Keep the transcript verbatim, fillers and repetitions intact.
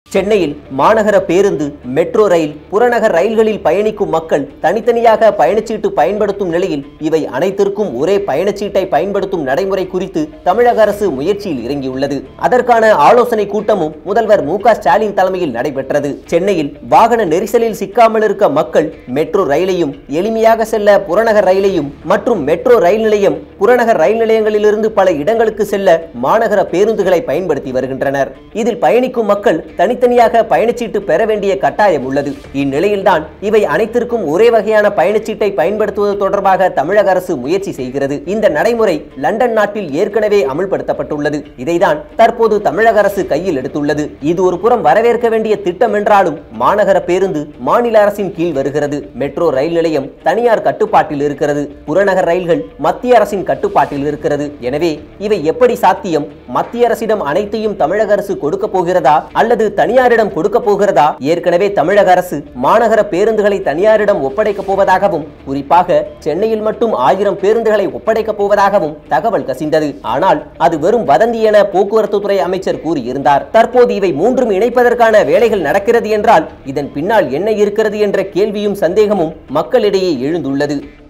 சென்னையில் மாநகர பேருந்து, மெட்ரோ ரயில், புறநகர் ரயில்களில் பயணிக்கும் மக்கள் தனித்தனியாக பயணச்சீட்டு பயன்படுத்தும் நிலையில் இவை அனைத்திற்கும் ஒரே பயணச்சீட்டை பயன்படுத்தும் நடைமுறை குறித்து தமிழக அரசு முயற்சியில் இறங்கியுள்ளது. அதற்கான ஆலோசனை கூட்டமும் முதல்வர் மு க ஸ்டாலின் தலைமையில் நடைபெற்றது. சென்னையில் வாகன நெரிசலில் சிக்காமல் இருக்க மக்கள் மெட்ரோ ரயிலையும், எளிமையாக செல்ல புறநகர் ரயிலையும் மற்றும் மெட்ரோ ரயில் நிலையம், புறநகர் ரயில் நிலையங்களிலிருந்து பல இடங்களுக்கு செல்ல மாநகர பேருந்துகளை பயன்படுத்தி வருகின்றனர். இதில் பயணிக்கும் மக்கள் தனி தனியாக பயணச்சீட்டு பெற வேண்டிய கட்டாயம் உள்ளது. இந்நிலையில்தான் இவை அனைத்திற்கும் ஒரே வகையான பயணச்சீட்டை பயன்படுத்துவது தொடர்பாக தமிழக அரசு முயற்சி செய்கிறது. இந்த நடைமுறை லண்டன் நாட்டில் ஏற்கனவே அமல்படுத்தப்பட்டுள்ளது. இதைதான் தற்போது தமிழக அரசு கையில் எடுத்துள்ளது. இது ஒரு புறம் வரவேற்க வேண்டிய திட்டம் என்றாலும் மாநகர பேருந்து மாநில அரசின் கீழ் வருகிறது. மெட்ரோ ரயில் நிலையம் தனியார் கட்டுப்பாட்டில் இருக்கிறது. புறநகர் ரயில்கள் மத்திய அரசின் கட்டுப்பாட்டில் இருக்கிறது. எனவே இவை எப்படி சாத்தியம்? மத்திய அரசிடம் அனைத்தையும் தமிழக அரசு கொடுக்க போகிறதா அல்லது தனியாரிடம் கொடுக்க போகிறதா? ஏற்கனவே தமிழக அரசு மாநகர பேருந்துகளை தனியாரிடம் ஒப்படைக்க போவதாகவும், குறிப்பாக சென்னையில் மட்டும் ஆயிரம் பேருந்துகளை ஒப்படைக்க போவதாகவும் தகவல் கசிந்தது. ஆனால் அது வெறும் வதந்தி என போக்குவரத்து துறை அமைச்சர் கூறியிருந்தார். தற்போது இவை மூன்றும் இணைப்பதற்கான வேலைகள் நடக்கிறது என்றால் இதன் பின்னால் என்ன இருக்கிறது என்ற கேள்வியும் சந்தேகமும் மக்களிடையே எழுந்துள்ளது.